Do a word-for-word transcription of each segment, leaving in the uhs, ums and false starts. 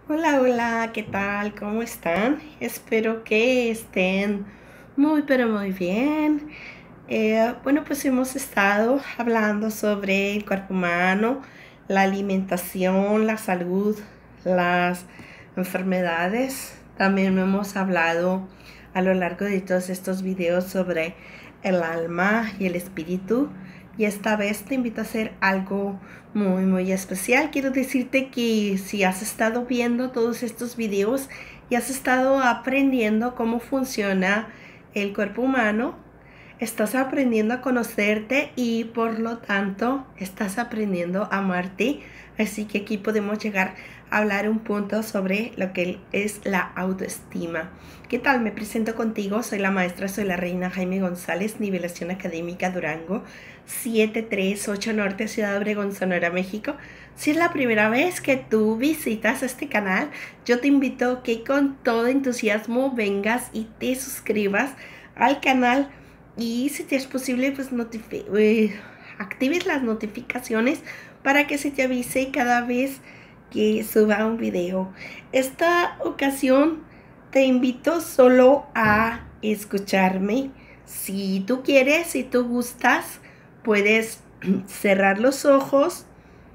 Hola, hola, ¿qué tal? ¿Cómo están? Espero que estén muy, pero muy bien. Eh, bueno, pues hemos estado hablando sobre el cuerpo humano, la alimentación, la salud, las enfermedades. También hemos hablado a lo largo de todos estos videos sobre el alma y el espíritu. Y esta vez te invito a hacer algo muy, muy especial. Quiero decirte que si has estado viendo todos estos videos y has estado aprendiendo cómo funciona el cuerpo humano, estás aprendiendo a conocerte y por lo tanto estás aprendiendo a amarte. Así que aquí podemos llegar a hablar un punto sobre lo que es la autoestima. ¿Qué tal? Me presento contigo. Soy la maestra, soy la reina Jaime González, nivelación académica Durango, siete tres ocho Norte, Ciudad Obregón, Sonora, México. Si es la primera vez que tú visitas este canal, yo te invito a que con todo entusiasmo vengas y te suscribas al canal y si te es posible pues eh, actives las notificaciones para que se te avise cada vez que suba un video. Esta ocasión te invito solo a escucharme. Si tú quieres, si tú gustas, puedes cerrar los ojos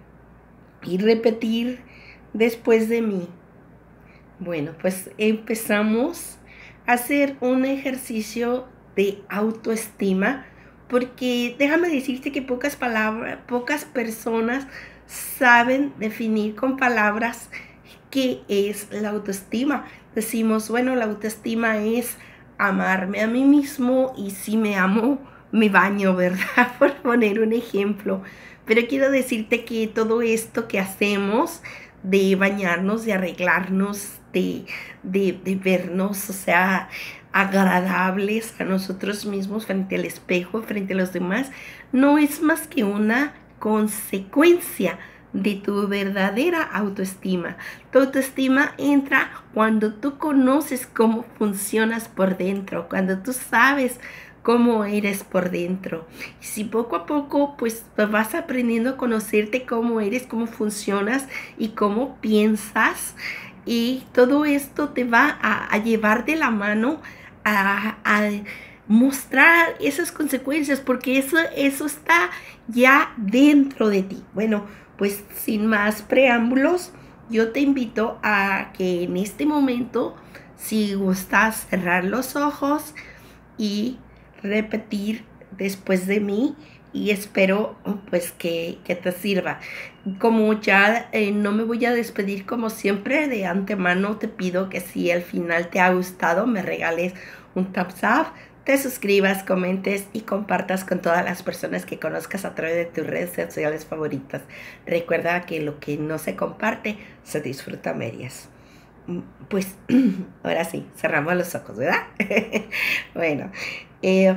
y repetir después de mí. Bueno, pues empezamos a hacer un ejercicio de autoestima, porque déjame decirte que pocas palabras, pocas personas saben definir con palabras qué es la autoestima. Decimos, bueno, la autoestima es amarme a mí mismo y si me amo, me baño, ¿verdad? Por poner un ejemplo. Pero quiero decirte que todo esto que hacemos de bañarnos, de arreglarnos, de, de, de vernos, o sea, agradables a nosotros mismos frente al espejo, frente a los demás, no es más que una consecuencia de tu verdadera autoestima. Tu autoestima entra cuando tú conoces cómo funcionas por dentro, cuando tú sabes cómo eres por dentro. Y si poco a poco pues vas aprendiendo a conocerte cómo eres, cómo funcionas y cómo piensas, y todo esto te va a, a llevar de la mano a, a mostrar esas consecuencias, porque eso, eso está ya dentro de ti. Bueno, pues sin más preámbulos, yo te invito a que en este momento, si gustas, cerrar los ojos y repetir después de mí, y espero pues que, que te sirva. Como ya eh, no me voy a despedir como siempre, de antemano te pido que si al final te ha gustado me regales un thumbs up, te suscribas, comentes y compartas con todas las personas que conozcas a través de tus redes sociales favoritas. Recuerda que lo que no se comparte se disfruta a medias. Pues ahora sí, cerramos los ojos, ¿verdad? Bueno, eh,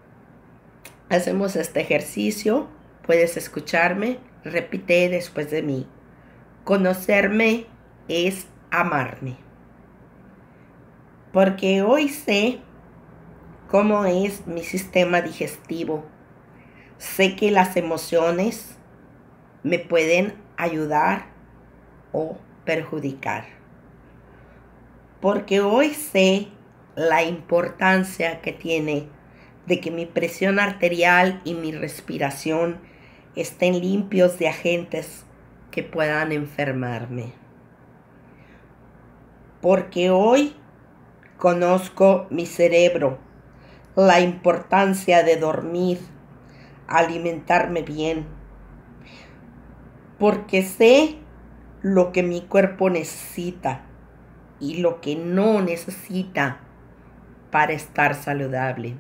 hacemos este ejercicio. Puedes escucharme. Repite después de mí. Conocerme es amarme. Porque hoy sé cómo es mi sistema digestivo. Sé que las emociones me pueden ayudar o perjudicar. Porque hoy sé la importancia que tiene de que mi presión arterial y mi respiración estén limpios de agentes que puedan enfermarme. Porque hoy conozco mi cerebro, la importancia de dormir, alimentarme bien. Porque sé lo que mi cuerpo necesita y lo que no necesita para estar saludable.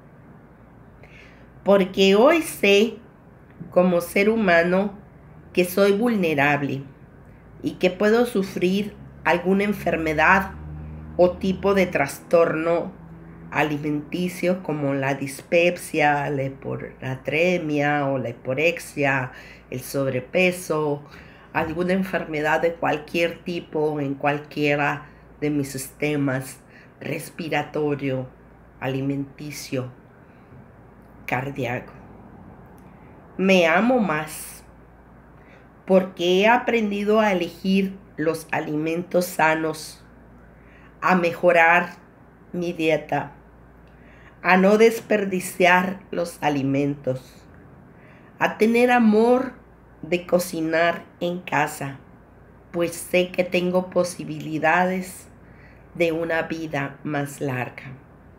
Porque hoy sé, como ser humano, que soy vulnerable y que puedo sufrir alguna enfermedad o tipo de trastorno alimenticio como la dispepsia, la hiponatremia o la hiporexia, el sobrepeso, alguna enfermedad de cualquier tipo en cualquiera de mis sistemas respiratorio, alimenticio, cardíaco. Me amo más porque he aprendido a elegir los alimentos sanos, a mejorar mi dieta, a no desperdiciar los alimentos, a tener amor de cocinar en casa, pues sé que tengo posibilidades de una vida más larga.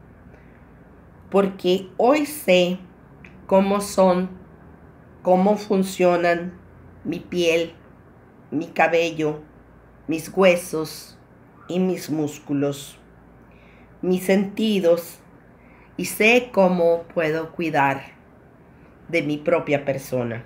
Porque hoy sé cómo son, cómo funcionan mi piel, mi cabello, mis huesos y mis músculos, mis sentidos, y sé cómo puedo cuidar de mi propia persona.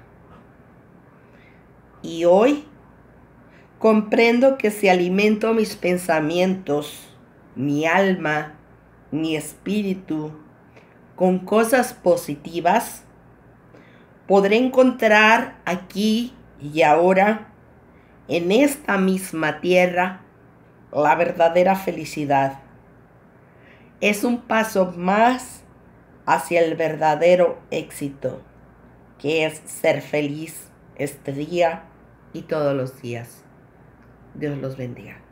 Y hoy comprendo que si alimento mis pensamientos, mi alma, mi espíritu con cosas positivas, podré encontrar aquí y ahora, en esta misma tierra, la verdadera felicidad. Es un paso más hacia el verdadero éxito, que es ser feliz este día y todos los días. Dios los bendiga.